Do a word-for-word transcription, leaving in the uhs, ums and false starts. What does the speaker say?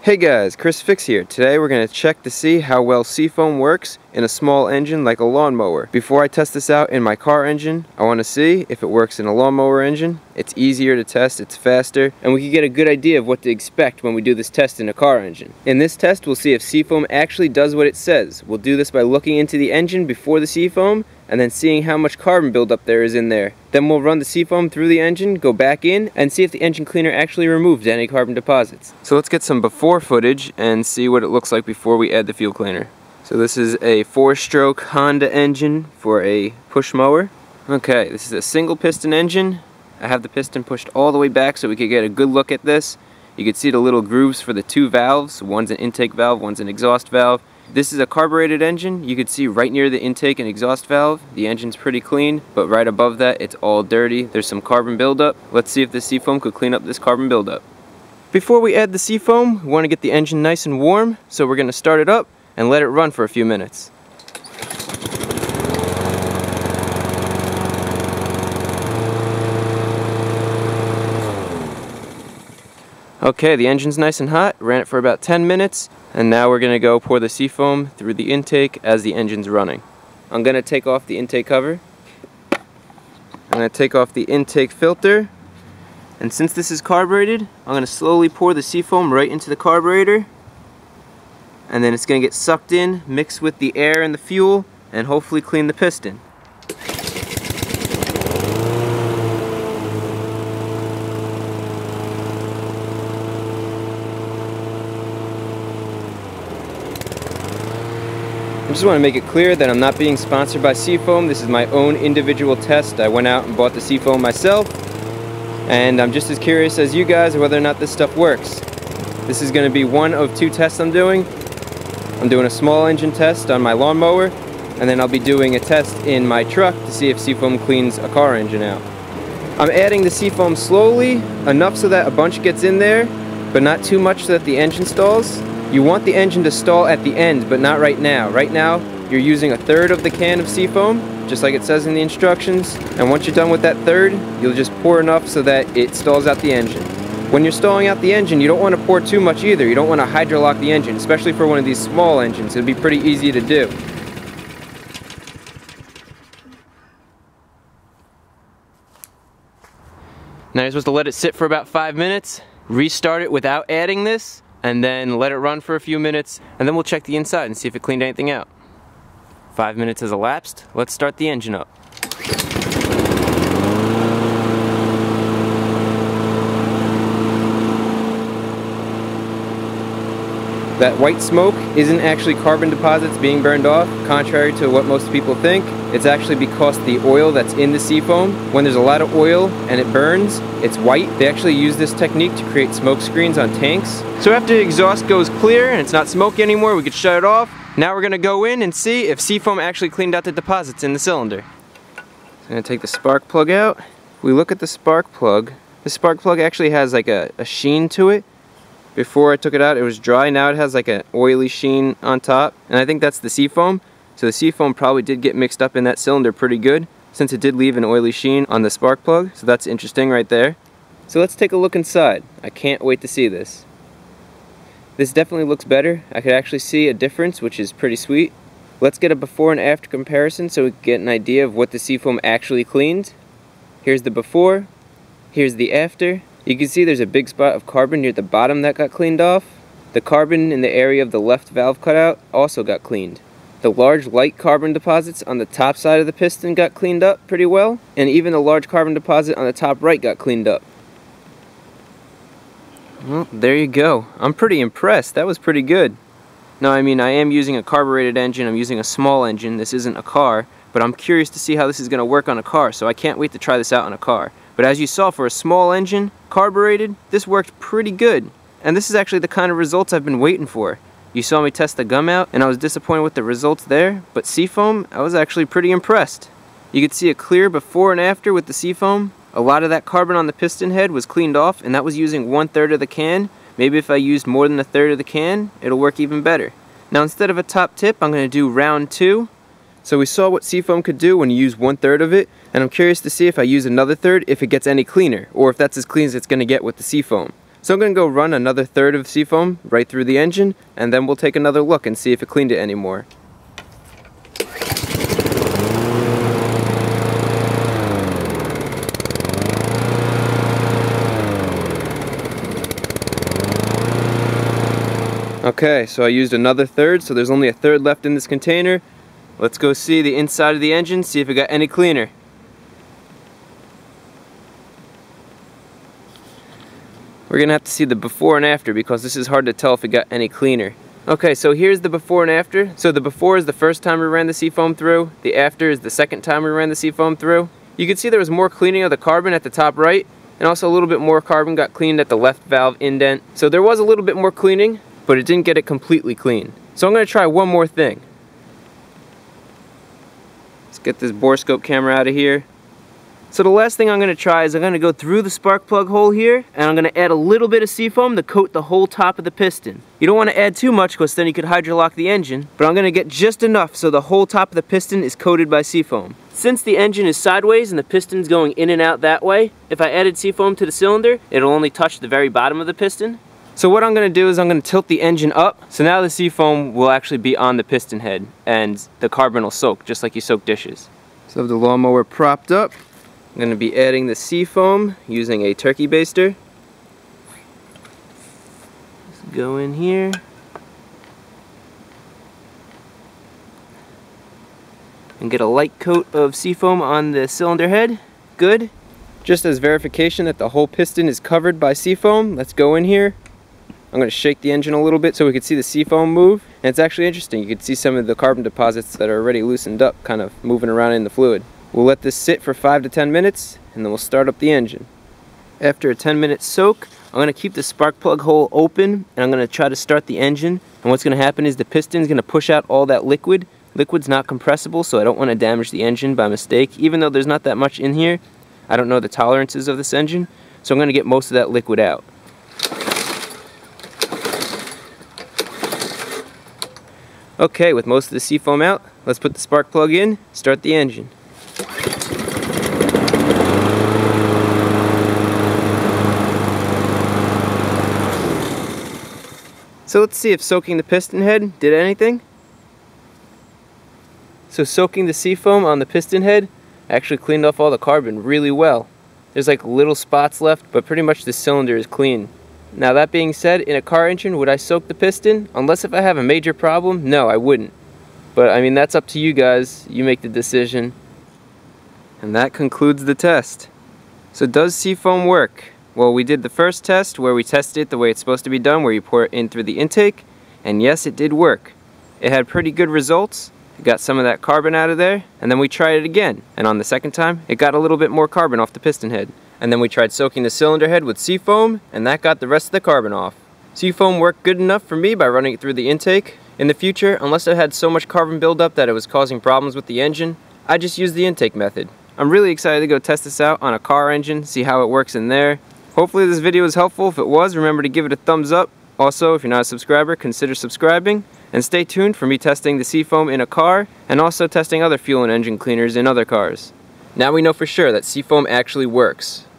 Hey guys, ChrisFix here. Today we're going to check to see how well Seafoam works in a small engine like a lawnmower. Before I test this out in my car engine, I want to see if it works in a lawnmower engine. It's easier to test, it's faster, and we can get a good idea of what to expect when we do this test in a car engine. In this test, we'll see if Seafoam actually does what it says. We'll do this by looking into the engine before the Seafoam, and then seeing how much carbon buildup there is in there. Then we'll run the Seafoam through the engine, go back in, and see if the engine cleaner actually removed any carbon deposits. So let's get some before footage and see what it looks like before we add the fuel cleaner. So this is a four-stroke Honda engine for a push mower. Okay, this is a single piston engine. I have the piston pushed all the way back so we could get a good look at this. You can see the little grooves for the two valves. One's an intake valve, one's an exhaust valve. This is a carbureted engine. You could see right near the intake and exhaust valve, the engine's pretty clean, but right above that, it's all dirty. There's some carbon buildup. Let's see if the Seafoam could clean up this carbon buildup. Before we add the Seafoam, we want to get the engine nice and warm, so we're going to start it up and let it run for a few minutes. Okay, the engine's nice and hot, ran it for about ten minutes, and now we're going to go pour the Seafoam through the intake as the engine's running. I'm going to take off the intake cover. I'm going to take off the intake filter, and since this is carbureted, I'm going to slowly pour the Seafoam right into the carburetor, and then it's going to get sucked in, mixed with the air and the fuel, and hopefully clean the piston. I just want to make it clear that I'm not being sponsored by Seafoam. This is my own individual test. I went out and bought the Seafoam myself, and I'm just as curious as you guys whether or not this stuff works. This is going to be one of two tests I'm doing. I'm doing a small engine test on my lawnmower, and then I'll be doing a test in my truck to see if Seafoam cleans a car engine out. I'm adding the Seafoam slowly, enough so that a bunch gets in there, but not too much so that the engine stalls. You want the engine to stall at the end, but not right now. Right now, you're using a third of the can of Seafoam, just like it says in the instructions. And once you're done with that third, you'll just pour enough so that it stalls out the engine. When you're stalling out the engine, you don't want to pour too much either. You don't want to hydrolock the engine, especially for one of these small engines. It'll be pretty easy to do. Now you're supposed to let it sit for about five minutes, restart it without adding this, and then let it run for a few minutes, and then we'll check the inside and see if it cleaned anything out. Five minutes has elapsed. Let's start the engine up. That white smoke isn't actually carbon deposits being burned off, contrary to what most people think. It's actually because the oil that's in the Seafoam, when there's a lot of oil and it burns, it's white. They actually use this technique to create smoke screens on tanks. So after the exhaust goes clear and it's not smoky anymore, we can shut it off. Now we're gonna go in and see if Seafoam actually cleaned out the deposits in the cylinder. I'm gonna take the spark plug out. If we look at the spark plug, the spark plug actually has like a, a sheen to it. Before I took it out, it was dry. Now it has like an oily sheen on top, and I think that's the Seafoam. So the Seafoam probably did get mixed up in that cylinder pretty good, since it did leave an oily sheen on the spark plug. So that's interesting right there. So let's take a look inside. I can't wait to see this. This definitely looks better. I could actually see a difference, which is pretty sweet. Let's get a before and after comparison so we can get an idea of what the Seafoam actually cleaned. Here's the before, here's the after. You can see there's a big spot of carbon near the bottom that got cleaned off. The carbon in the area of the left valve cutout also got cleaned. The large light carbon deposits on the top side of the piston got cleaned up pretty well, and even the large carbon deposit on the top right got cleaned up. Well, there you go. I'm pretty impressed. That was pretty good. Now, I mean, I am using a carbureted engine. I'm using a small engine. This isn't a car, but I'm curious to see how this is going to work on a car, so I can't wait to try this out on a car. But as you saw, for a small engine, carbureted, this worked pretty good. And this is actually the kind of results I've been waiting for. You saw me test the gum out, and I was disappointed with the results there, but Seafoam, I was actually pretty impressed. You could see a clear before and after with the Seafoam. A lot of that carbon on the piston head was cleaned off, and that was using one third of the can. Maybe if I used more than a third of the can, it'll work even better. Now instead of a top tip, I'm going to do round two. So we saw what Seafoam could do when you use one third of it, and I'm curious to see if I use another third if it gets any cleaner, or if that's as clean as it's going to get with the Seafoam. So I'm going to go run another third of Seafoam right through the engine, and then we'll take another look and see if it cleaned it anymore. Okay, so I used another third, so there's only a third left in this container. Let's go see the inside of the engine, see if it got any cleaner. We're gonna have to see the before and after because this is hard to tell if it got any cleaner. Okay, so here's the before and after. So the before is the first time we ran the Seafoam through. The after is the second time we ran the Seafoam through. You can see there was more cleaning of the carbon at the top right, and also a little bit more carbon got cleaned at the left valve indent. So there was a little bit more cleaning, but it didn't get it completely clean. So I'm gonna try one more thing. Let's get this borescope camera out of here. So the last thing I'm going to try is I'm going to go through the spark plug hole here, and I'm going to add a little bit of Seafoam to coat the whole top of the piston. You don't want to add too much because then you could hydrolock the engine, but I'm going to get just enough so the whole top of the piston is coated by Seafoam. Since the engine is sideways and the piston's going in and out that way, if I added Seafoam to the cylinder, it'll only touch the very bottom of the piston. So what I'm going to do is I'm going to tilt the engine up, so now the Seafoam will actually be on the piston head, and the carbon will soak, just like you soak dishes. So the lawnmower propped up. I'm going to be adding the Seafoam using a turkey baster. Just go in here. And get a light coat of Seafoam on the cylinder head. Good. Just as verification that the whole piston is covered by Seafoam, let's go in here. I'm going to shake the engine a little bit so we can see the Seafoam move. And it's actually interesting. You can see some of the carbon deposits that are already loosened up kind of moving around in the fluid. We'll let this sit for five to ten minutes, and then we'll start up the engine. After a ten minute soak, I'm going to keep the spark plug hole open, and I'm going to try to start the engine. And what's going to happen is the piston is going to push out all that liquid. Liquid's not compressible, so I don't want to damage the engine by mistake. Even though there's not that much in here, I don't know the tolerances of this engine, so I'm going to get most of that liquid out. Okay, with most of the Seafoam out, let's put the spark plug in, start the engine. So let's see if soaking the piston head did anything. So soaking the Seafoam on the piston head actually cleaned off all the carbon really well. There's like little spots left, but pretty much the cylinder is clean. Now that being said, in a car engine, would I soak the piston? Unless if I have a major problem, no, I wouldn't. But I mean, that's up to you guys. You make the decision. And that concludes the test. So does Seafoam work? Well, we did the first test where we tested it the way it's supposed to be done, where you pour it in through the intake, and yes, it did work. It had pretty good results. It got some of that carbon out of there, and then we tried it again, and on the second time, it got a little bit more carbon off the piston head. And then we tried soaking the cylinder head with Seafoam, and that got the rest of the carbon off. Seafoam worked good enough for me by running it through the intake. In the future, unless it had so much carbon buildup that it was causing problems with the engine, I just used the intake method. I'm really excited to go test this out on a car engine, see how it works in there. Hopefully this video was helpful. If it was, remember to give it a thumbs up. Also, if you're not a subscriber, consider subscribing. And stay tuned for me testing the Seafoam in a car, and also testing other fuel and engine cleaners in other cars. Now we know for sure that Seafoam actually works.